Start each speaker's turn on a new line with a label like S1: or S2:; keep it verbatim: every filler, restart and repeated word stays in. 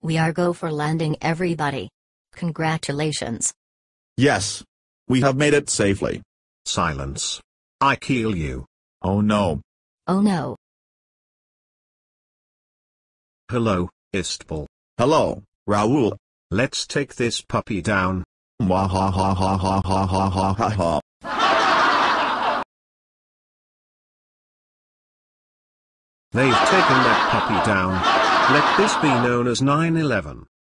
S1: We are go for landing, everybody. Congratulations.
S2: Yes. We have made it safely.
S3: Silence. I kill you.
S2: Oh no.
S1: Oh no.
S3: Hello, Istbal.
S2: Hello, Raoul.
S3: Let's take this puppy down.
S2: Mwahahahahahahaha.
S3: They've taken that puppy down. Let this be known as nine eleven.